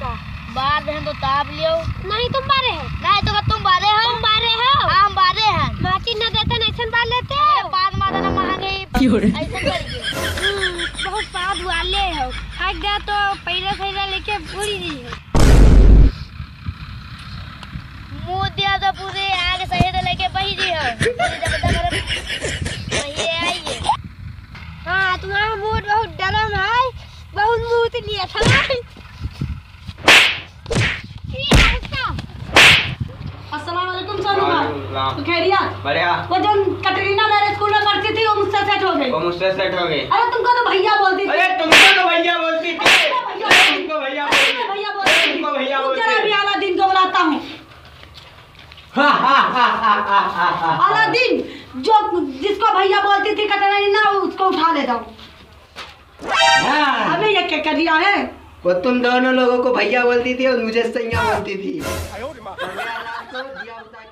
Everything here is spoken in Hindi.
का बार हैं तो ताप लियो। नहीं तुम बारे हैं। नहीं तो तुम बारे हो। तुम बारे हो। हाँ हम बारे हैं। माची न देते न ऐसा बार लेते हो। पाद माता ना मांगे ऐसा करिए। बहुत पाद वाले हो। थक गया तो पैरा सैरा लेके पूरी दी हो। मुँह दिया तो पूरे आगे सही तो लेके बही दी हो। वही आइए। हाँ तुम्हारा मूड बहुत डरम है। बहुत मुँह लिया था। अस्सलामुअलैकुम सोनू भाई। तो खैरियत? बढ़िया। वो जो कटरीना मेरे स्कूल में पढ़ती थी वो मुझसे सेट हो गई। वो मुझसे सेट हो गई। अरे तुमको तो भैया बोलती थी। अरे तुमको तो भैया बोलती थी। तुमको भैया बोलती भैया बोलती। तुमको भैया बोलती। जरा भी अलादीन को बुलाता हूँ। अलादीन जो जिसको भैया बोलती थी कटरीना उसको उठा ले जाओ। अबे ये क्या कर दिया है? वो तुम दोनों लोगों को भैया बोलती थी और मुझे सैया बोलती थी।